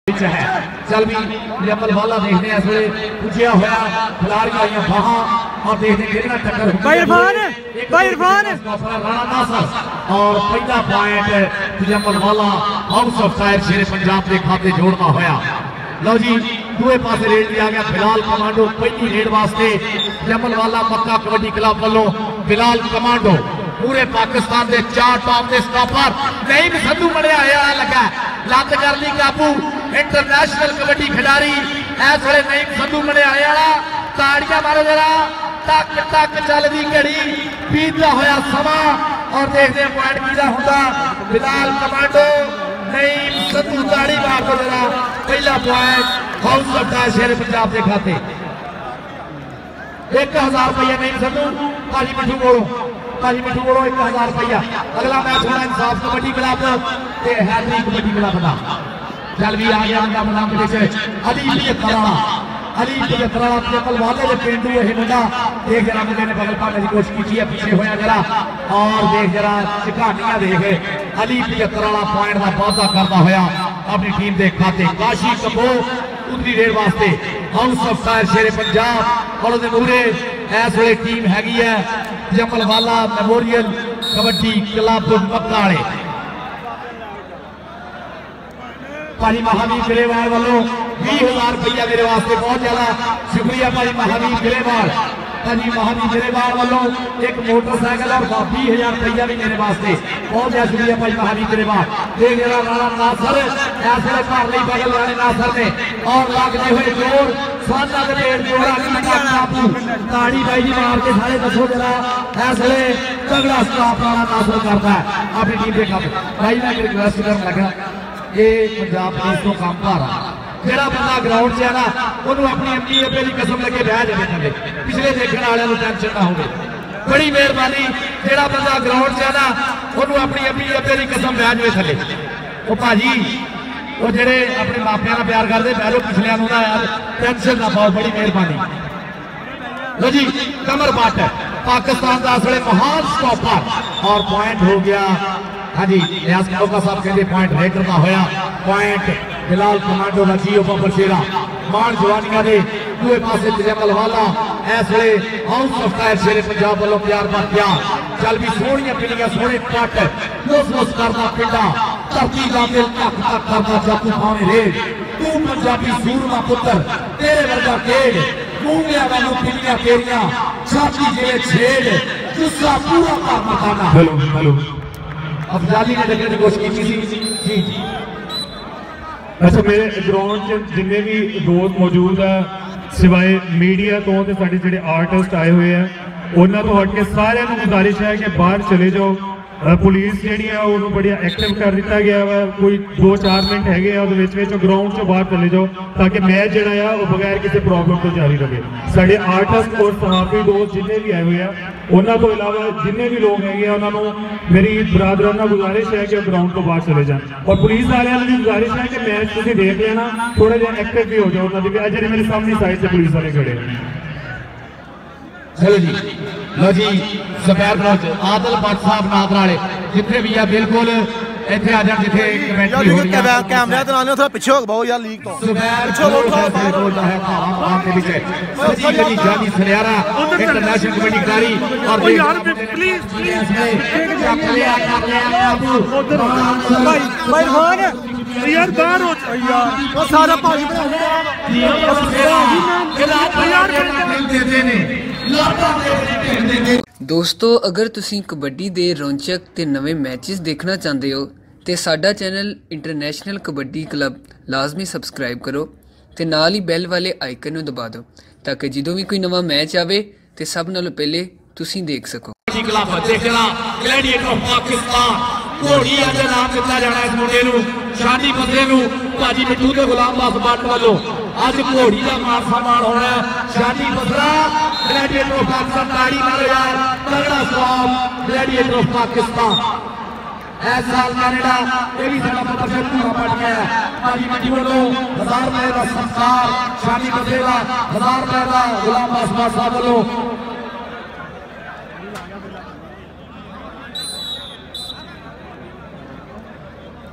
है चल भी जमल वाला देखने इस वे पूछया होया खिलाड़ी आईया बाहा और देखने कितना टक्कर राणा नासर और पहला पॉइंट जमल वाला हाउस ऑफ फायर शेरे पंजाब के खाते जोड़ना होया। लो जी दूए पासे रेड दिया गया बिलाल कमांडो पहली रेड वास्ते जमल वाला मक्का कबड्डी क्लब वालों बिलाल कमांडो पूरे पाकिस्तान के 4 टॉप के स्टॉपर नहीं भी संधू बने आया लगा लत कर ली काबू इंटरनेशनल कबड्डी खिलाड़ी इस वे नहीं संधू बने आया ताड़ियां मारो जरा तक तक चलती घड़ी बीतता होया समा और देखते पॉइंट किदा होंदा बिलाल कमांडो नहीं संधू ताड़ी मार दो जरा पहला पॉइंट हाउस ऑफ फायर शेर पंजाब के खाते 1000 रुपया नहीं संधू भाजी मिठू बोलो 1000 रुपया। अगला मैच होना इंसाफ कबड्डी क्लब हैदरी कबड्डी क्लब का चल भी आ गया अली वाले पेंडू यही मुंडा देख जरा मुंडे ने बगल पाने की कोशिश की है पीछे होया जरा और देख जरा कहानियां देख अली 75 वाला पॉइंट का वादा करता होया अपनी टीम के खाते काशी कबो उतरी रेड वास्ते हाउस ऑफ फायर शेरे पंजाब और मूहरे इस वे टीम हैगी है जमल वाला मेमोरियल कबड्डी क्लब मक्का वाले भाजी महावीर गिरेवाल वालों 20,000 रुपया मेरे वास्ते बहुत ज्यादा शुक्रिया भाजी महावीर गिरेवाल वालों एक मोटरसाइकिल और 20,000 रुपया भी मेरे वास्ते बहुत ज्यादा शुक्रिया भाई महावीर गिरेवाल राणा नासर ऐसे घर नहीं बगल राणे नासर ने और लगते हुए जोर ताड़ी भाई जी मार के सारे दसो जरा ऐसे तगड़ा स्टाफ राणा नासर करता है अपनी टीम के खिलाफ भाई मैं रिक्वेस्ट करने लगा ये पंजाब पुलिस तो काम कर रहा जेड़ा बंदा ग्राउंड से ना उन्होंने अपनी अम्मी अब्बे की कसम लगे बह जाए थले पिछले देखने वाले टेंशन ना हो बड़ी मेहरबानी जेड़ा बंदा ग्राउंड से ना उन्होंने अपनी अम्मी अब्बे की कसम बह जाए थले वो भाजी वो जेड़े अपने मापिया का प्यार करते बहलो पिछलिया यार टेंशन ना पाओ बड़ी मेहरबानी। लो जी कमर बट पाकिस्तान का इस वे महान स्टॉपर और पॉइंट हो गया हाँ जी रियाज कलोका साहब कहते पॉइंट रेड करना होया पॉइंट बिलाल कमांडो का जीओ बाबर शेरा मान जवानिया ने दूए पासे जमल वाला इस वे हाउस ऑफ फायर शेरे पंजाब वालों प्यार का प्यार चल भी सोहनिया पिलियां सोहने पट लोस करना पिंडा धरती का दिल तक तक करना जाकू भावे रेड तू पंजाबी सूरमा पुत्र तेरे वर्गा केड़ मूंगिया वालों पिलियां तेरियां छाती जेले छेड़ जुस्सा पूरा कर मकाना हेलो अफजाली ने लगने की कोशिश की थी जी अच्छा मेरे ग्राउंड जिन्ने भी दोस्त मौजूद है सिवाय मीडिया तो साढ़े जो आर्टिस्ट आए हुए हैं उन्होंने तो हट के सारे गुजारिश है कि बाहर चले जाओ पुलिस जी है उन्होंने बड़ी एक्टिव कर दिता गया वा कोई 2-4 मिनट है ग्राउंड से बाहर चले जाओ ताकि मैच जो है वो बगैर किसी प्रॉब्लम तो जारी रहे। साढ़े आर्टिस्ट और सहाफी दोस्त जिन्हें भी आए हुए हैं उन्होंने तो इलावा जिन्हें भी लोग है उन्होंने मेरी बरादराना गुजारिश है कि ग्राउंड तो बाहर चले जाए और पुलिस वाले की गुजारिश है कि मैच तुम देख लेना थोड़ा जहा एक्टिव भी हो जाओ उन्होंने अजय मेरे सामने साइड से पुलिस वाले खड़े हैं। चलो जी लो जी सफेद रोज आदल भट्ट साहब नादरा वाले जितने भी है बिल्कुल इतने आ जाए जिथे कमेंट्री हो रही है कैमरा तो लाने थोड़ा पीछे हो बहुत यार लीक तो पीछे बोलता है भावा के पीछे सची गली जानी सलियारा इंटरनेशनल कबड्डी खिलाड़ी और यार प्लीज भाई भाई यार बाहर हो यार वो सारा पानी दोस्तों अगर तुसी कबड्डी दे रोचक ते नवे मैचेस देखना चाहते हो तो साडा चैनल इंटरनेशनल कबड्डी क्लब लाजमी सबसक्राइब करो ते नाल ही बैल वाले आइकन नूं दबा दो ताकि जदों भी कोई नवा मैच आवे तो सब नालों पहले तुसी देख सको। घोड़ी अज नाम दिता जाना इस मुंडे नूं शादी बंदे नूं भाजी मिठू ते गुलाम दास भट्ट वालों अज घोड़ी का मान सम्मान होना शादी बंदरा ग्लैडिएटर ऑफ पाकिस्तान ताड़ी मारो यार तगड़ा स्वागत ग्लैडिएटर ऑफ पाकिस्तान इस साल कैनेडा ये भी साडा पुत्र से पूरा पट गया भाजी मिठू वालों 1000 रुपए का संस्कार शादी बंदे का 1000 रुपए का गुलाम दास भट्ट साहब वालों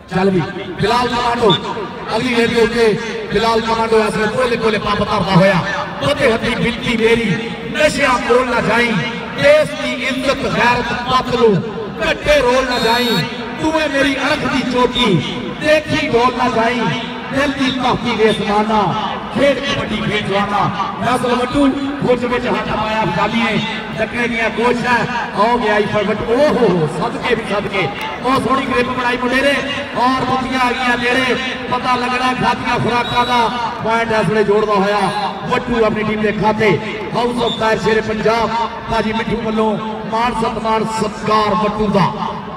चल भी फिलहाल कमांडो अगली रेड के उत्ते फिलहाल कमांडो ऐसे कोले कोले पंप करता होया पते हथी बिनती मेरी नशा बोल ना जाई देश की इज्जत गैरत पतलू कट्टे रोल ना जाई तुम्हें मेरी अणख की चोटी देखी बोल ना जाई दिल की ताकी बेसमाना खेड कबड्डी खेड जवाना नस्ल वटू खोज में हाथ पाया अफगानी ने टकरे दिया कोच है हो गया ही फरवट ओहो सदके भी सदके और सोनी ग्रिप बनाई मुंडेरे और बुद्धियां आ गई नेड़े पता लगना खातियां खुराकां दा पॉइंट इस वे जोड़दा होया वटू अपनी टीम के खाते हाउस ऑफ टायर शेरे पंजाब भाजी मिठू वालों मान सत्कार वटू दा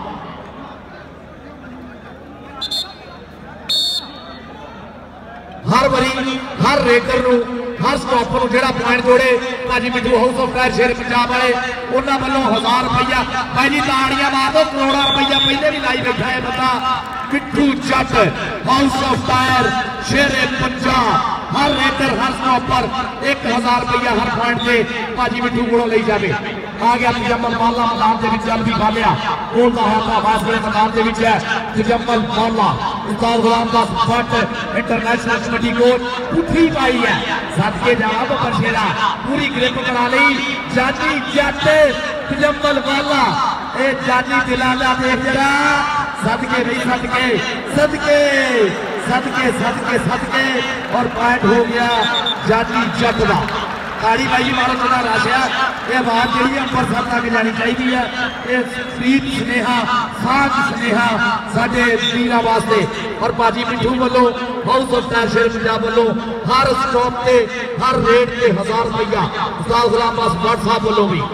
हर बारी हर रेडर हर स्टॉपर जो पॉइंट जोड़े भाजी मिठू house of tyre Sher Punjab वाले उन्होंने वालों 1000 रुपया भाई जी ताड़ियां मार दो करोड़ा रुपया पहले भी लाई बैठा है बंदा Mithu Jatt house of tyre Sher Punjab हर रेडर हर स्टॉपर 1000 रुपया हर पॉइंट से भाजी मिठू को ले जाए आ गया तजम्मल मौला मैदान के चल भी खा लिया बोलता है आवाज बड़े मैदान के है तजम्मल मौला उस्ताद गुलाम दास भट्ट इंटरनेशनल कबड्डी कोच पुठी पाई है सदके जावा तो बशेरा पूरी ग्रिप बना ली जानी जट तजम्मल मौला ए जानी दिलाला देख जरा सदके नहीं सदके सदके सदके सदके सदके और पॉइंट हो गया जानी जट का ताड़ी भाई मारो थोड़ा रश है ये बात जी अंबरसर तक जानी चाहिए है प्रीत स्नेहा साथ स्नेहा साडे वीरां वास्ते और भाजी मिठू वालों house of tyre Sher Punjab वालों हर स्टॉप से हर रेट से 1000 रुपया उस्ताद गुलाम दास भट्ट साहब वालों भी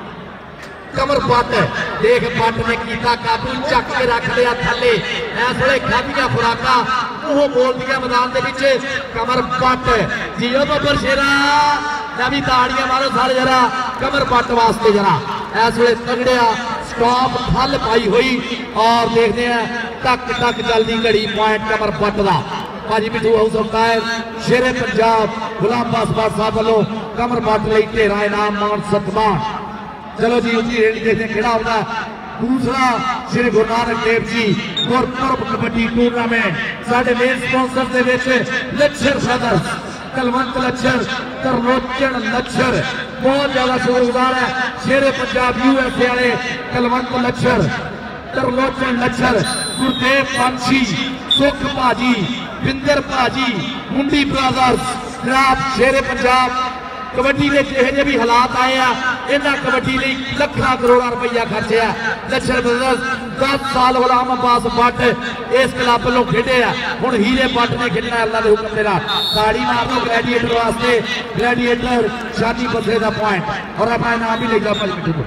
कमर पट देख पट ने कीता काबू चक के रख लिया थले इस वे खादियां खुराकां वो बोल दिया मैदान के पीछे कमर पट जियो बब्बर शेरा भी ताड़ियां मारो सारे जरा कमर पट वास्ते जरा इस वे तगड़िया स्टॉप थल पाई हुई और देखते हैं टक टक चलती घड़ी पॉइंट कमर पट का भाजी मिठू हाउस ऑफ टायर शेरे पंजाब गुलाम दास भट्ट साहब वालों कमर पट लई ढेरा इनाम मान सत्मान चलो जी उसकी रेडी देखते हैं खेड़ा होता है दूसरा श्री गुरु नानक देव जी गुरपुरब कबड्डी टूर्नामेंट साडे मेन स्पॉन्सर दे विच लच्छर ब्रदर्स कलवंत लच्छर तरलोचन लच्छर बहुत ज्यादा शुक्रगुजार है शेरे पंजाब यूएसए वाले कलवंत लच्छर तरलोचन लच्छर गुरदेव पंछी सुख भाजी विंदर भाजी मुंडी ब्रदर्स जनाब शेरे पंजाब कबड्डी के जो भी हालात आए हैं इन्होंने कबड्डी लखा करोड़ा रुपया खर्चा लच्छर ब्रदर्स 10 साल गुलाम अब्बास भट्ट इस क्लब वालों खेडे हुण हीरे भट्ट ने खेलना अल्लाह के हुक्म के ताड़ी मार दो ग्रेजुएटर वास्ते ग्रेजुएटर शादी बसरे का पॉइंट और अपना इनाम भी ले जाओ भाई मिठू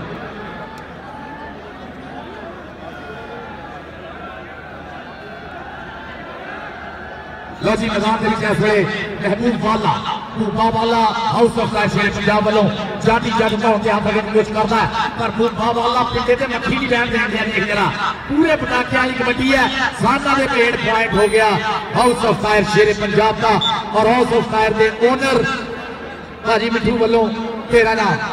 लो जी मैदान के इस वे महबूब वाला भूपा वाला house of tyre Sher Punjab वालों जाटी जट का होते हाथ रखने की कोशिश करता है पर भूपा वाला पिंडे से मक्खी नहीं बैठ देंगे एक जरा पूरे पटाखे वाली कबड्डी है साना के पेड़ पॉइंट हो गया house of tyre Sher Punjab का और हाउस ऑफ टायर के ओनर भाजी मिठू वालों तेरा नाम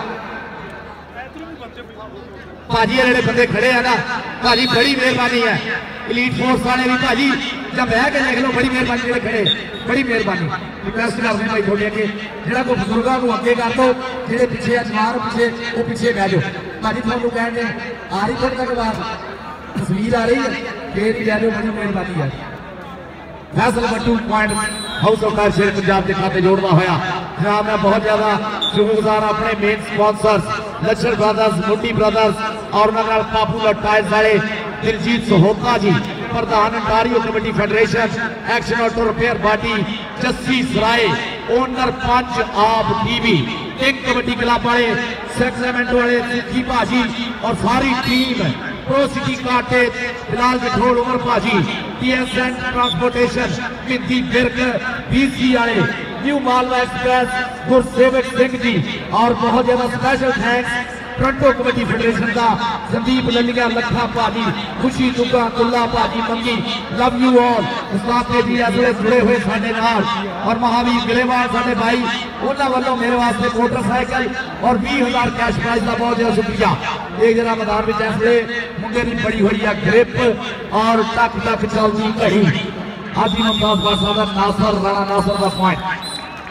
भाजी वाले बंदे खड़े हैं ना भाजी बड़ी मेहरबानी है एलीट फोर्स वाले भी भाजी जब बह के देख लो बड़ी मेहरबानी जो खड़े बड़ी मेहरबानी रिक्वेस्ट करते भाई थोड़ी अगे जो कोई बजुर्गों को अगे कर दो जो पिछे अजमार पिछे वो पिछे बह जाओ भाजी थोड़ा कहने आ रही थोड़ी तक बात तस्वीर आ रही है फिर भी जाओ बड़ी मेहरबानी है Faisal Battu point house of tyre Sher Punjab के खाते जोड़ता होया जनाब मैं बहुत ज्यादा शुक्रगुजार अपने main sponsors Lachhar brothers Mundi brothers और पॉपुलर टायर्स वाले दिलजीत सहोता जी प्रधान Ontario kabaddi federation action auto repair party Jassi Sarai owner पंच आप टीवी एक कबड्डी क्लब वाले सेक्रेमेंटो वाले सिद्धि भाजी और सारी टीम प्रो सिटी काटे फिलहाल बिठोड़ उमर भाजी TSN transportation Mindi Birg BC वाले न्यू मालवा एक्सप्रेस गुरसेवक सिंह जी और बहुत ज्यादा special thanks Toronto kabaddi federation का संदीप ललिया लखा भाजी खुशी दुग्गा तुल्ला भाजी मंगी लव यू ऑल उस्ताद जी अगले जुड़े हुए साडे नाल और महावीर गिलेवाल साडे भाई उन्होंने वालों मेरे वास्ते मोटरसाइकिल और 20,000 कैश प्राइज का बहुत ज्यादा शुक्रिया। एक जरा मैदान में इसलिए मुंडे की बड़ी हुई है ग्रिप और टक टक चलती घड़ी हाजी मुमताज बादशाह का नासर राणा नासर का पॉइंट।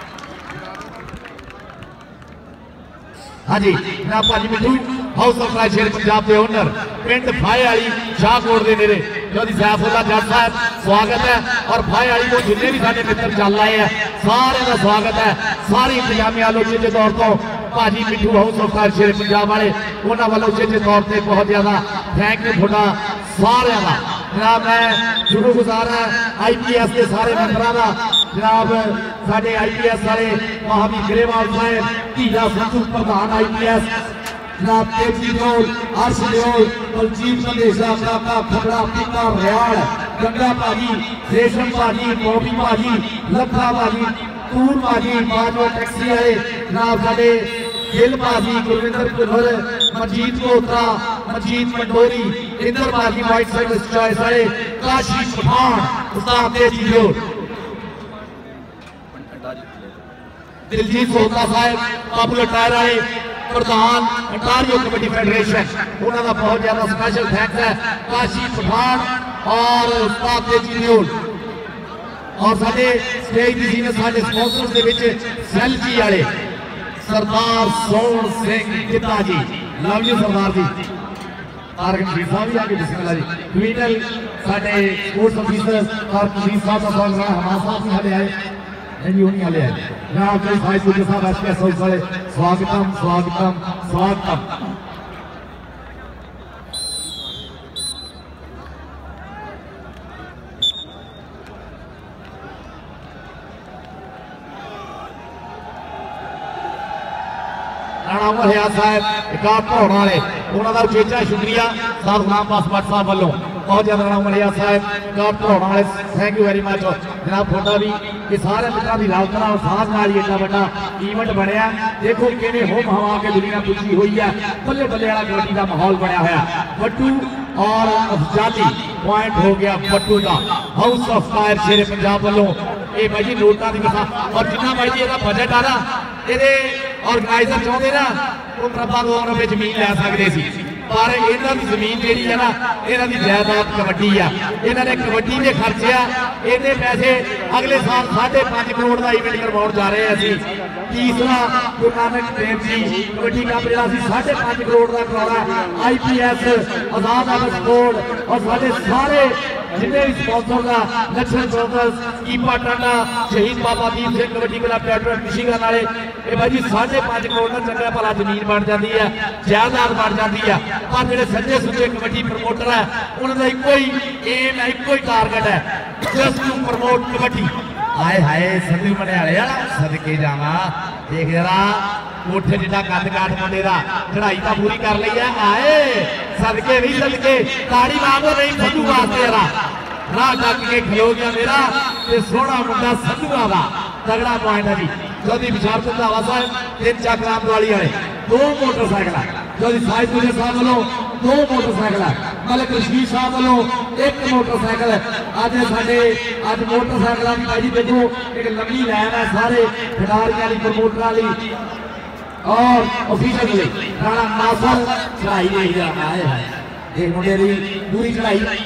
हाँ जी जनाब भाजी मिठू हाउस ऑफ राय शेर पंजाब के ओनर पिंड फाए वाली शाहकोट के नेड़े जोधी सैफुल्ला जट साहब स्वागत है और फाए वाली को जिन्हें भी सारे मित्र चल रहे हैं सारे का स्वागत है। सारी इंतजामिया वालों उचे तौर पर भाजी मिठू हाउस ऑफ राय शेर पंजाब वाले उन्होंने वालों उचे तौर पर बहुत ज्यादा थैंक यू थोड़ा सारे का। जनाब मैं शुक्रगुजार है IPS के सारे मैंबरों का जनाब साढ़े IPS वाले महावीर ग्रेवाल साहब धीरा संधू प्रधान IPS जनाब तेजी देओल अर्श देओल बलजीत संदेशा काका खबड़ा पीका रियाल गंगा भाजी रेशम भाजी बॉबी भाजी लखा भाजी तूर भाजी बाजवा टैक्सी वाले जनाब साढ़े गिल भाजी गुरविंदर कुलर मजीद कोतरा मजीद मंडोरी इंदर भाजी वाइट साइकिल चॉइस वाले काशी पठान उस्ताद तेजी देओल दिलजीत सोहता साहब पॉपुलर टायर वाले प्रधान अंटारियो कबड्डी फेडरेशन उन्होंने बहुत ज्यादा स्पेशल थैंक्स है काशी पठान और उस्ताद तेजी देओल और साडे स्टेज दी जीने साडे स्पॉन्सर्स दे विच सेल्फी वाले सरदार सोहन सिंह गिद्धा जी लव यू सरदार जी तारक जी साहब भी आगे बिस्मिल्लाह जी क्वीनल साडे स्पोर्ट्स ऑफिसर और पुलिस साहब का स्वागत है हमारे साथ भी हले आए नहीं होनी वाले हैं जनाब जय भाई सुजय साहब SPS हाउस वाले स्वागतम स्वागतम स्वागतम। राणा उमर साहब इकाब पढ़ाने वाले उन्होंने उचेचा शुक्रिया साहब गुलाम पासवान साहब वालों बहुत ज्यादा राणा उमर साहब इकाब पढ़ाने वाले थैंक यू वेरी मच जनाब थोड़ा भी ये सारे मित्रों की लालतना और साथ नाल एडा बड़ा इवेंट बनया देखो किवें होम हवा के दुनिया पुजी हुई है बल्ले बल्ले वाला कबड्डी का माहौल बनया होया बट्टू और अफजाली पॉइंट हो गया बट्टू का हाउस ऑफ फायर शेरे पंजाब वालों ये भाई जी नोटा की कथा और जिन्ना भाई जी बजट आ रहा ये ऑर्गेनाइजर चाहते ना वो मरबा 2 रुपए जमीन लै सकते सी पर इन्हां दी जमीन जिहड़ी है ना इन्हां दी जायदाद कबड्डी आ इन्हां ने कबड्डी दे खर्चे आ इन्ने पैसे अगले साल 5.5 करोड़ का इवेंट करवाउण जा रहे हैं असीं तीसरा गुरु नानक देव जी कबड्डी कप जिहड़ा असीं 5.5 करोड़ का करवाउणा IPS आजाद आदर्श बोर्ड और साडे सारे जिन्हें भी स्पॉन्सर का लक्ष्मण ब्रदर्स कीपा टाटा शहीद बाबा दीप सिंह कबड्डी क्लब टैटर मिशिगन वाले ये भाई जी 5.5 करोड़ का चंगा भला जमीन बन जाती है जायदाद बन जाती है पर जो सच्चे सुच्चे कबड्डी प्रमोटर है उन्होंने इको ही एम है इको ही टारगेट है जस्ट टू प्रमोट कबड्डी। हाय हाय संधू मनियाले सदके जावा देख जरा कोठे जितना कद काट मुंडे का चढ़ाई तो पूरी कर ली है आए सदके भी सदके ताड़ी मारो नहीं संधू वास्ते जरा राह टक के खलो गया मेरा ते सोहना मुंडा संधुआ का तगड़ा पॉइंट है जी जोधी विचार चंदावा साहब 3 चक्राम वाली वाले 2 मोटरसाइकिल जोधी साहिब दुनिया साहब वालों 2 मोटरसाइकिल मलिक रशीद साहब वालों 1 मोटरसाइकिल आज साडे आज मोटरसाइकिलों की भाई देखो एक लंबी लाइन है सारे खिडारियों वाली प्रमोटर वाली और ऑफिशियल राणा नासर चढ़ाई नहीं जा रहा है एक मुंडे की पूरी चढ़ाई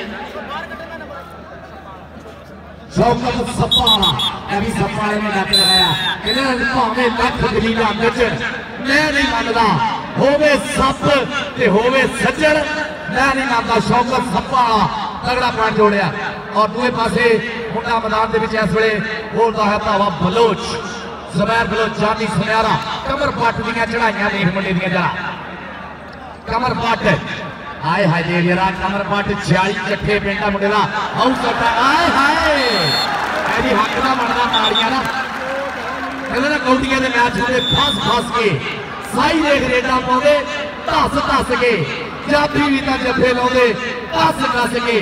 शौकत सप्पा अभी सप्पा ने डक लगाया इन्हें भावे लख दलीला नजर मैं नहीं मानता होवे सप ते होवे सज्जन मैं नहीं मानता शौकत सप्पा तगड़ा पॉइंट जोड़िया और दूसरे पासे मुंडा मैदान के इस वे बोलता है भावा बलोच ज़ुबैर बलोच जानी सुनियारा कमर पट दियां चढ़ाइयां देख मुंडे दियां जरा कमर पट हाय हाय देख जरा कमर पट 46 चट्ठे पिंडा मुंडे दा हाउस करता हाय हाय ऐडी हक दा बनदा ताड़ियां ना कहंदे ना कौटियां दे मैच होंदे फस फस के साई देख रेडा पाउंदे धस धस के जाफी भी तां जफे लाउंदे धस धस के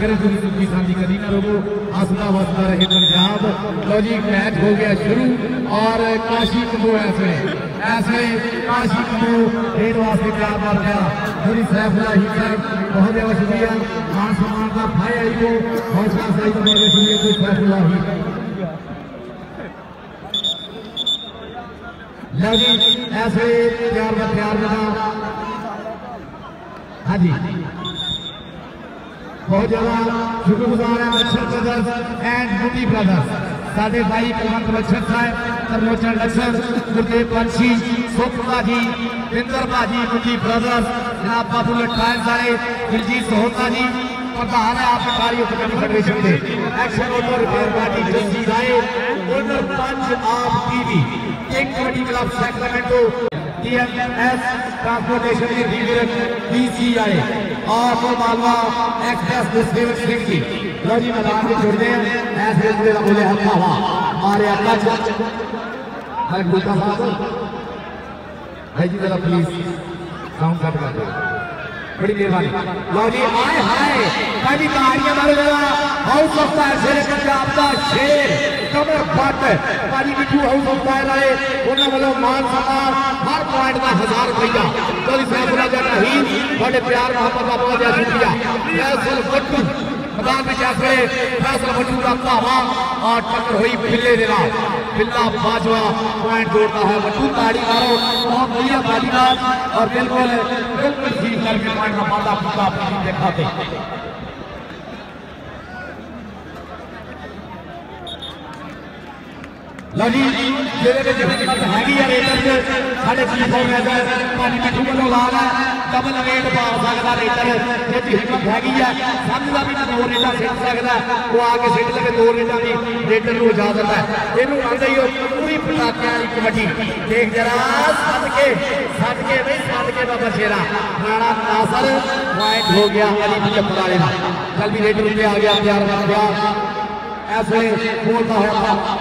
करें पूरी सुखी शांति कभी ना रोको, हंसता वसता रहे पंजाब। लो जी मैच हो गया शुरू और काशी कबू ऐसे काशी कबू रेड वास्ते तैयार कर गया पूरी सैफुल्ला ही साहब बहुत बहुत शुक्रिया मान सम्मान का भाई आई को हौसला सही तो बहुत शुक्रिया कोई सैफुल्ला ही लो जी ऐसे प्यार बना हाँ जी बहुत ज्यादा शुक्रगुजार है लक्षण ब्रदर्स एंड ब्यूटी ब्रदर्स साढ़े भाई कुलवंत लक्षण साहब तरलोचन लक्षण गुरदेव पंछी सोपा जी इंदर भाजी ब्यूटी ब्रदर्स जनाब बाबू लटायन साहब दिलजीत सोहता जी प्रधान है आप कारी फेडरेशन के action auto repair party Jassi Rai owner punch of TV एक kabaddi club Sacramento TMS transportation के डीलर PCI और मालवा एक्सप्रेस डिस्ट्रीब्यूट सिंह जी लो जी मैदान में जुड़ गए ऐसे बोले हवा हमारे अल्लाह हर गुस्सा साहब भाई जी जरा प्लीज साउंड कट कर दो बड़ी मेहरबानी लो जी आए हाय पहली तालियां मारो जरा हाउस ऑफ फायर शेर पंजाब का शेर कमर बट पाजी मिठू हाउस ऑफ फायर आए उन्होंने वालों मान सम्मान हर पॉइंट का 1000 रुपया चौधरी सैफुल्ला जट रहीम बड़े प्यार मोहब्बत का बहुत ज्यादा शुक्रिया फैसल बट्टू मैदान में जाके फैसल बट्टू का भावा और टक्कर हुई बिल्ले दे नाल बिल्ला बाजवा पॉइंट जोड़ता है बट्टू ताड़ी मारो बहुत बढ़िया तालीबाज और बिल्कुल ठीक करके पॉइंट का माता पिता अपनी दिखाते लो जी जेरे में जगह हैगी है रेटर से साढ़े 3 सौ मैच पानी मिठू वालों लाल है डबल रेट पा सकता रेटर ये हिम्मत हैगी है समझदा भी ना 2 रेटा सिट सकता वो आके सिट लगे 2 रेटा की रेटर को इजाजत है इनू आंदे ही पूरी पटाखे वाली कबड्डी देख जरा सदके बाबा शेरा राणा नासर पॉइंट हो गया अली मुजफ्फर वाले का कल भी रेटर पे आ गया प्यार ऐसे बोलता है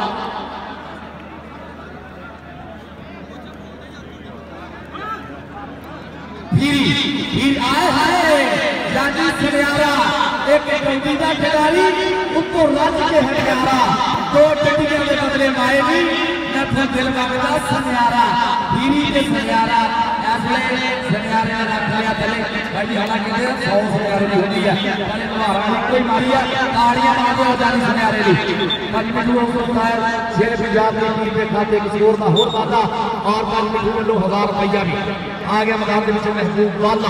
आए हाय जानी सनियारा एक कबड्डी का खिलाड़ी ऊपर रज के हथियारा 2 टटियां के बदले माए भी नफर दिल मंगदा सनियारा हीरी के सनियारा ऐसे सनियारे ने रख लिया तले भाई हालांकि 100 सनियारे की होती है पहले तुम्हारा कोई मारी है ताड़ियां मार दो जानी सनियारे दी भाई मिठू होता है शेर पंजाब की टीम के खाते किसी और का हो पाता और भाई मिठू लो 1000 रुपया भी आ गया मैदान के बीच महबूब वाला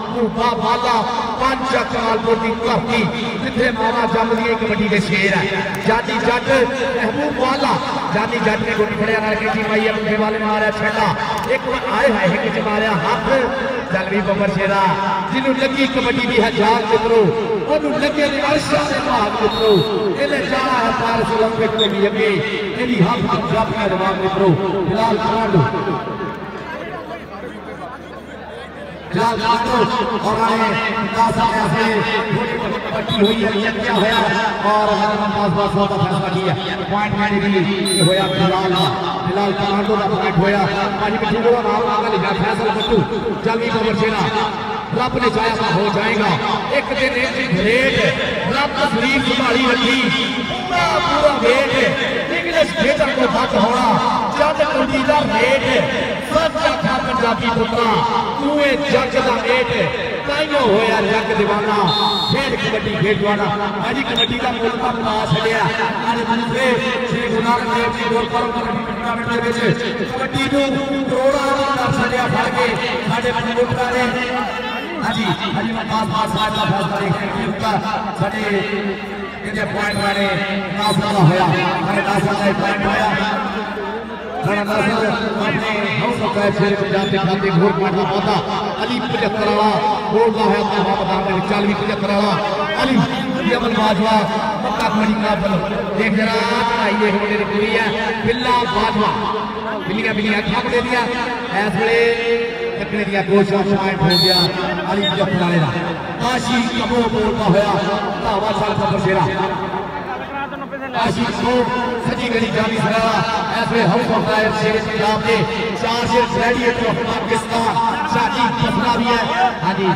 पंच कमालपुर की धरती जिथे मावा जमदी कबड्डी के शेर है जानी जट महबूब वाला जानी जट ने गोटी फड़िया नाल की माई मुंडे वाले मारा छेड़ा एक आए हाय एक च मारिया हाथ जलवी बबर शेरा जिन्हों लगी कबड्डी की है जान मित्रों ओनू लगे अर्शा दे भाग मित्रों इन्हें जाना है पेरिस ओलंपिक में भी अगे इहदी हाथ पंजाब का जवाब मित्रों फिलहाल कमांडो और आए ऐसे पट्टी हुई है क्या होया और फैसला किया पॉइंट मैंने भी होया फिलहाल कमांडो का पॉइंट होया पाजी मिठू को नाम आगे लिखा फैसल बट्टू जल्दी को बचेगा रब ने चाहा हो जाएगा एक दिन एक ग्रेट रब तस्वीर संभाली रखी पूरा वेट इंग्लिश थिएटर को बंद होना जब कबड्डी का रेट सच आखा पंजाबी पुत्रा तू जग का रेट ताइयों होया जग दीवाना खेल कबड्डी खेडवाना अजी कबड्डी का मुल्क का बना छड़िया अज दूसरे श्री गुरु नानक देव जी गुरपुरब टूर्नामेंट दे विच कबड्डी नूं करोड़ां कर छड़िया फड़ के साडे पंजाबियों ने हाजी हाजी पास साहब का फैसला देखा साडे इन्हें पॉइंट वाले नासर का होया हमारे नासर का पॉइंट होया अपने हाउस ऑफ फायर शेर पंजाब के खाते घोर पॉइंट का पौधा अली 75 वाला बोल रहा है अपना मैदान में 40 75 वाला अली यमन बाजवा पक्का कबड्डी का बल देख जरा आई ये होने की पूरी है बिल्ला बाजवा बिल्लियां खा दे दिया इस वेले तकने दिया कोशिश पॉइंट हो गया अली मुजफ्फर वाले का काशी कबो बोलता होया धावा साल का बसेरा काशी को सजी गली जानी सरारा ऐसे हाउस ऑफ फायर शेर पंजाब के 4 शेर ग्रेजुएट ऑफ पाकिस्तान शादी फसला भी है हां जी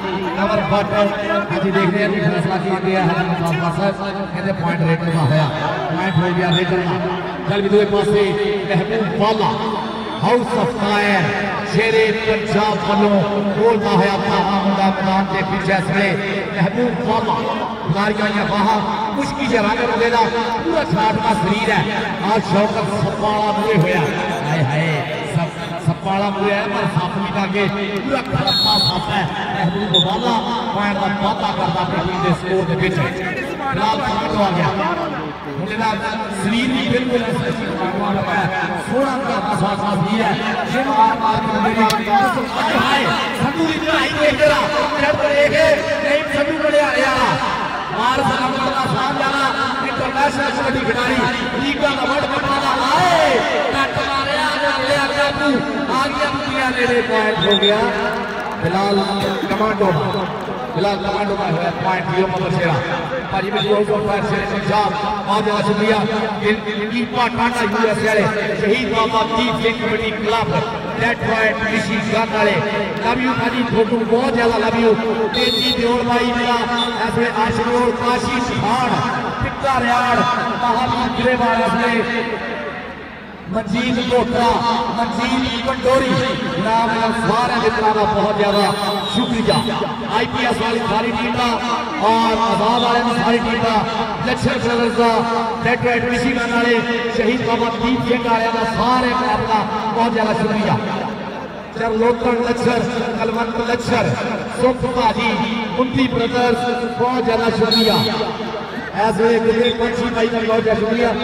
कमर बट अभी देखते हैं कि फैसला किया गया है कहते पॉइंट रेटर का होया पॉइंट हो गया रेटर का चल भी दूसरे पास से महबूब वाला हाउस ऑफ फायर शेरे पंजाब वालों बोलता है अपना मुंडा मैदान के पीछे से महबूब वाला खिलाड़ियां बाहर मुश्किल से रंग बदलेगा पूरा छाटना शरीर है आज शौकत सप्पाला मुझे होया हाय हाय सप्पाला मुझे है पर साफ भी आगे पूरा खराब साफ है महबूब वाला पॉइंट का वादा करता टीम के स्कोर के पीछे लाल पॉइंट आ गया मुझे शरीर भी बिल्कुल सोना का साथ भी है ये मार हाय संधू की लड़ाई देख जरा एक नहीं संधू बड़े आ रहा मार सलाम का साथ जाना इंटरनेशनल कबड्डी खिलाड़ी लीग का वर्ल्ड कप वाला आए कट मारे आ गया दुनिया नेड़े पॉइंट हो गया फिलहाल कमांडो का है पॉइंट लियो मबशेरा भाजी में जो फायर से पंजाब बहुत बहुत शुक्रिया इनकी टाटा यूएस वाले Shaheed Baba Deep Singh kabaddi club that point ऋषि गन वाले लव यू भाजी फोटो बहुत ज्यादा लव यू तेजी जोड़ भाई मेरा ऐसे आशीर्वाद काशी सिहाड़ पिक्का रियाड़ महावीर गिरेवाल से मंजीत कोटरा मंजीत पंडोरी नाम सारे मित्रों का बहुत ज्यादा शुक्रिया आईपीएस वाली सारी टीम का और आजाद वाले सारी टीम का लक्ष्य ब्रदर्स का डेकोरेट मिशिगन वाले शहीद बाबा दीप सिंह वाले का सारे का बहुत ज्यादा शुक्रिया चरलोतन लक्षर कलवंत लक्षर सुख भाजी कुंती ब्रदर्स बहुत ज्यादा शुक्रिया ऐसे पंछी भाई का बहुत ज्यादा शुक्रिया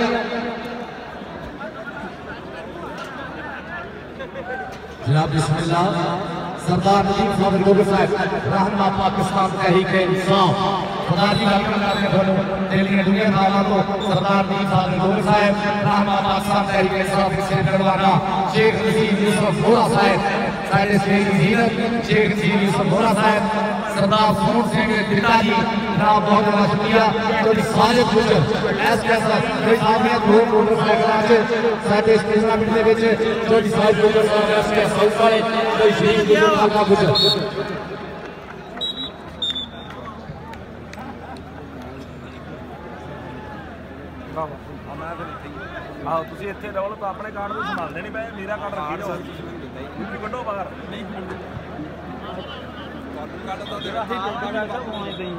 जनाब बिस्मिल्लाह सरदार नजीब साहब लोग साहब रहनमा पाकिस्तान तहरीक इंसाफ खुदा जी का बोलो दिल्ली दुनिया खाना तो सरदार नजीब साहब लोग साहब रहनमा पाकिस्तान तहरीक इंसाफ से करवाना शेख नजीब यूसुफ बोरा साहब साइड से जीरत शेख नजीब यूसुफ बोरा साहब सरदार फूड सिंह पिताजी जनाब बहुत बहुत शुक्रिया तो सारे गुजर एस कैसा कोई आदमी दो मोटरसाइकिल से साडे टूर्नामेंट ਦੇ ਵਿੱਚ ਜੋ ਸਾਈਡ ਗੁਜਰ ਸਾਹਿਬ ਐਸ ਕੇ ਸਾਊਥ ਵਾਲੇ ਕੋਈ ਸ਼ਹੀਦ ਗੁਜਰ ਦਾ ਗੁਜਰ ਆਹ ਤੁਸੀਂ ਇੱਥੇ ਡਬਲ ਤਾਂ ਆਪਣੇ ਕਾਰਡ ਨੂੰ ਸੰਭਾਲਦੇ ਨਹੀਂ ਪਏ ਮੇਰਾ ਕਾਰਡ ਰੱਖੀ ਜਾਓ ਤੁਸੀਂ ਕੱਢੋ ਬਾਹਰ ਨਹੀਂ ਕਾਰਡ ਤਾਂ ਜਿਹੜਾ ਹੀ ਕੋਟਾ ਦਾ ਉਹ ਆਏ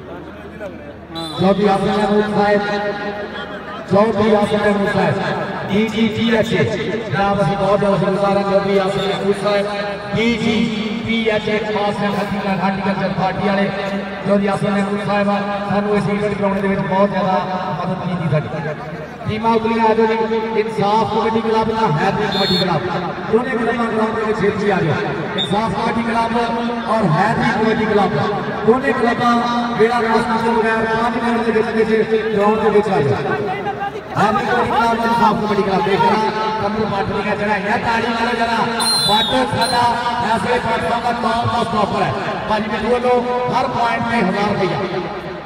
चौधरी आसमान चौधरी आसमान DGPH जनाब ਅਸੀਂ बहुत बहुत शुक्रिया चौधरी आसमान DGPH खास हार्टिकल्चर पार्टी वाले चौधरी आसमान साहब सानू इस इवेंट कराने ਦੇ ਵਿੱਚ बहुत ज्यादा मदद की साडी टीमां उतलियां आ जाओ जी इंसाफ कबड्डी क्लब ना हैदरी कबड्डी क्लब दोनों क्लबां ग्राउंड में छेड़ी आ गया इंसाफ कबड्डी क्लब और हैदरी कबड्डी क्लब दोनों क्लबां बेड़ा रास्ता से बगैर 5 मिनट के ਵਿੱਚ ग्राउंड ਦੇ ਵਿੱਚ आ जाओ हैदरी कबड्डी क्लब इंसाफ कबड्डी क्लब देखना कमर पाटलियां चढ़ाइयां ताड़ी मारो जरा वाटर साडा ऐसे प्लेटफॉर्म का टॉप का स्टॉपर है भाजी मित्रों लोग हर पॉइंट में 1000 रुपया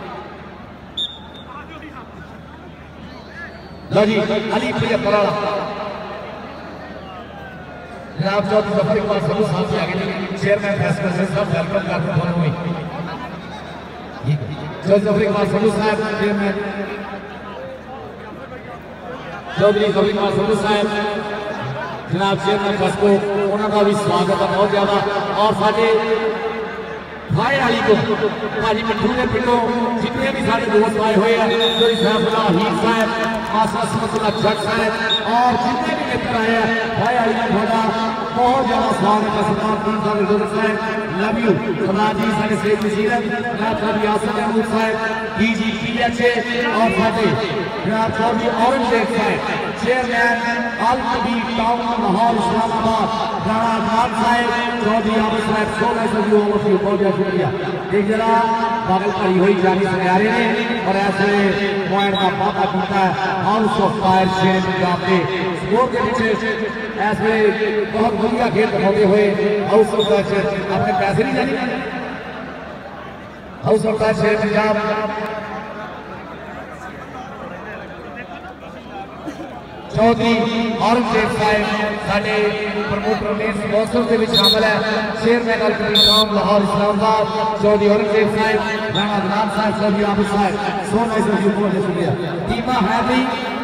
लो जी अली 75 वाला जनाब चौधरी जफर इकबाल सबू साहब से आगे चेयरमैन फैसला से सब वेलकम करते हैं हुई चौधरी जफर इकबाल सबू साहब चेयरमैन चौधरी जफर इकबाल सबू साहब जनाब चेयरमैन फैसको उन्होंने भी स्वागत है बहुत ज्यादा और साढ़े भाई वाली को भाजी मिठू के पिंडों जितने भी सारे दोस्त आए हुए हैं चौधरी साहब हीर साहब जट साहब और जितने भी मित्र आए हैं भाई वाली का थोड़ा बहुत ज्यादा स्वागत है सरदार तीन साल दोस्त साहब लव यू सरदार जी सारे शेख नसीरत जनाब चौधरी आसम महमूद साहब DGPH और साथे जनाब चौधरी औरंगजेब साहब चेयरमैन अल कबीर टाउन लाहौर इस्लामाबाद राणा खान साहब चौधरी आबिद साहब 1600 बहुत शुक्रिया एक जरा पागल भरी हुई जानी सुनियारे ने और ऐसे पॉइंट का वादा किया हाउस ऑफ फायर शेर पंजाब के स्कोर के पीछे ऐसे बहुत बढ़िया खेल दिखाते हुए हाउस ऑफ फायर शेर अपने पैसे नहीं जाने हाउस ऑफ फायर शेर पंजाब चौधरी औरंगजेब साहब साडे प्रमोटर मेन स्पॉन्सर के शामिल है। चेयरमैन अल कबीर कौम लाहौर इस्लामाबाद चौधरी औरंगजेब साहब, राणा अदनान साहब, चौधरी आबिद साहब, सोना से बहुत शुक्रिया। टीमा है भी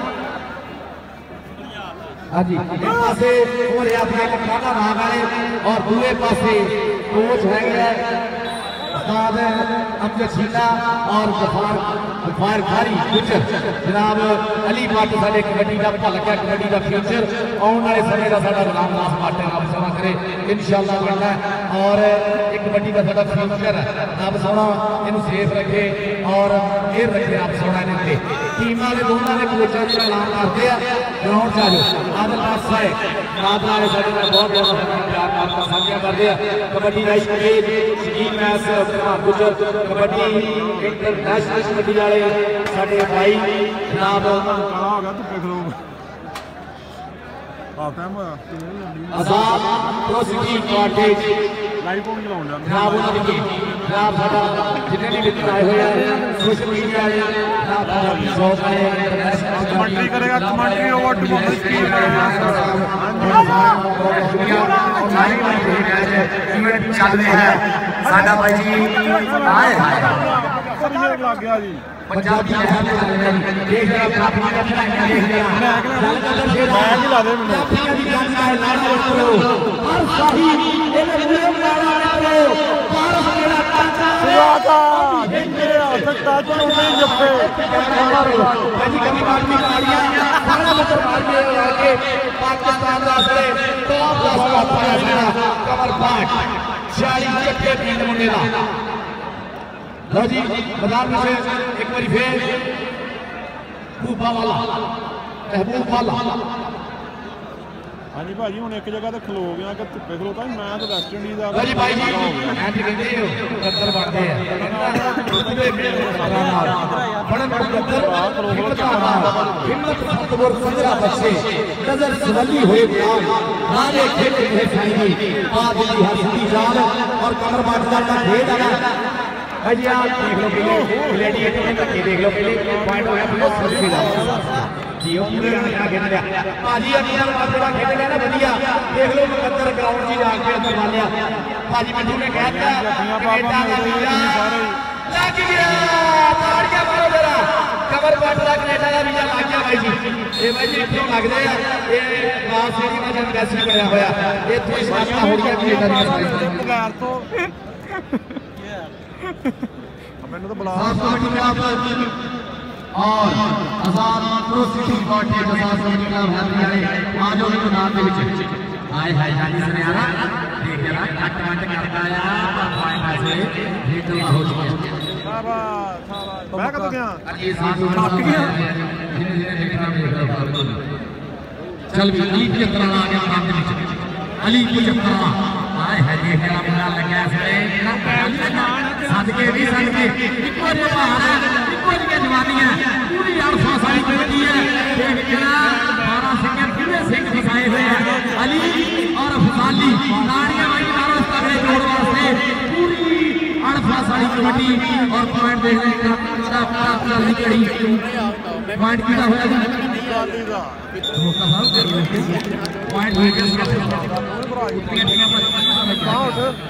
हाँ जी, एक पासे हो रहा था कप्ताना भाग वाले और दूसरे पासे कोच है उस्ताद अमजद शीला और गफार खारी गुजर जनाब अली भट्ट साडे कबड्डी का भल गया, कबड्डी का फ्यूचर आने वाले समय का साडा गुलाम नास भट्ट रब सोना करे इंशाअल्लाह बनना है और एक कबड्डी का साडा फ्यूचर है। रब सोना इन्हू सेफ रखे और फिर रखे रब सोना इन्हें टीमां दे दोनों ने कोचां दा ऐलान करते हैं ग्राउंड च आ जाओ। आदिल नाथ साहब नादरा वाले साडे नाल बहुत बहुत प्यार करता साझा करते हैं। कबड्डी का स्टेज शकील मैच गुजर कबड्डी इंटरनेशनल कबड्डी वाले साडे भाई जनाब Azad prosecute cottage live phone चलाउंदा जनाब उन्होंने की जनाब साडा जिन्ने भी मित्र आए हुए हैं सोशल मीडिया वाले जनाब शौक आए कमेंट्री करेगा, commentary over to mobile screen event चल रहे हैं साडा भाई जी आए लग गया जी पंजाबी देख जरा प्रार्थना का खिलाड़ी देख जरा मैं खिला दे मैंने प्रार्थना की गाना है नारा करो हर साही इन्हें पूरे नारा करो भारत मेरा काका सुराता जिंदे सकता तो नहीं जप्पे भाई कभी बात नहीं गाड़ियां सारा मतलब मार के आके पाकिस्तान का असले टॉप का साथ पाया कमर पाट 40 चक्के तीन मुंडे दा लो जी मैदान में से एक बार फिर भूपा वाला महबूब वाला हाँ जी भाजी हूँ एक जगह तो खलो गया कि धुप्पे खलोता मैं तो वैस्ट इंडीज लो जी भाई जी ऐसे कहते हो कत्तर बढ़ते हैं बड़े कत्तर हिम्मत सतगुर सजरा बच्चे नजर सवली हुए प्यार नारे खेत में खाएंगी आदमी हंसती जान और कमर बांटता का खेत आना भाई आप देख लो पहले ग्लैडिएटर में तक देख लो पहले पॉइंट होया बहुत सस्ती है जियो पूरे क्या खेल लिया भाजी अभी तक बड़ा खेल लिया ना बढ़िया देख लो मुकद्दर ग्राउंड में जाके अंदर डाल लिया भाजी मिठू ने कहा था कनेडा का वीजा लग गया ताड़ियां मारो जरा कमर बाटला कनेडा का वीजा लग गया भाई जी ये भाई जी क्यों लग रहे हैं ये क्लास से की वजह कैसे बनया होया ये तो इस रास्ता हो गया कनेडा में बगैर तो मैंने तो बुला और Azad prosecute cottage Azad committee का वाले आज उन्हें मैदान में विच आए हाय जानी से आ रहा देख जरा कट करता आया पर पॉइंट ऐसे हिट हो चुका शाबाश शाबाश मैं कब गया ये साथ थक गया चल भी अली की तरह आ गया मैदान में विच अली की तरह आए हाय देख जरा मुंडा लगा से सदके भी सदके इको जवान इको जवानियां पूरी 800 साल की है देख जरा 12 सेकंड कितने सिंह फसाए हुए हैं अली और फसाली ताड़ियां भाई 12 तगड़े जोड़ वास्ते पूरी 800 साल कबड्डी और पॉइंट देखने का पूरा निकड़ी पॉइंट कितना होया पॉइंट हो गया